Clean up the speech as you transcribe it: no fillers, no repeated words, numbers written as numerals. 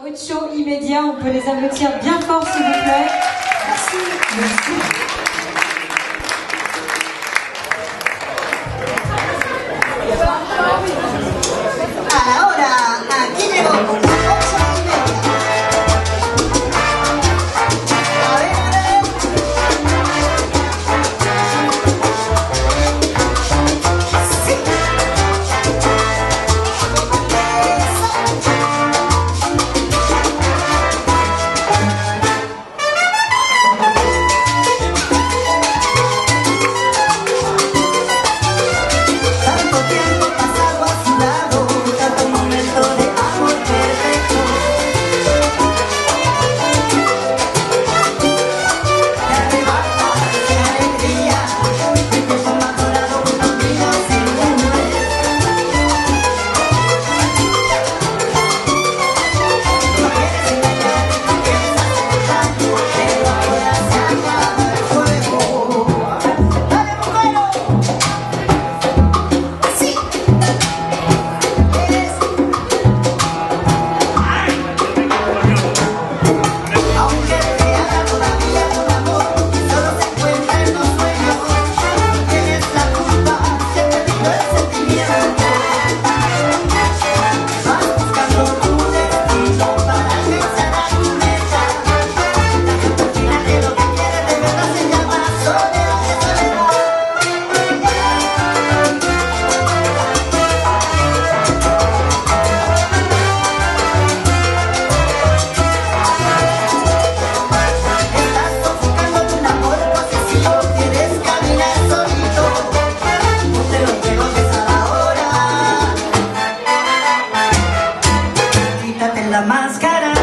Ocho immédiat, on peut les applaudir bien fort s'il vous plaît. Merci. Merci. Ahora, aquí llegó con las 8:30. A ver, sí. Tanto tiempo pasado a su lado, tanto momento de amor perfecto. Me arrebata de alegría, me deja enamorado conmigo sin nombre. No quieres engañar, no quieres hacer daño, pero ahora se acaba el juego. ¡Dale, mujer! ¡Sí! Aunque te haga todavía con amor, solo se encuentra en los sueños. Tienes la culpa, se te perdió el sentimiento. Vas buscando tu destino para alcanzar a tu meta. La gente al final de lo que quiere de verdad se llama soledad de soledad. Estás sofocando un amor posesivo, quieres caminar solito. No te lo preguntes a la hora. Quítate la máscara.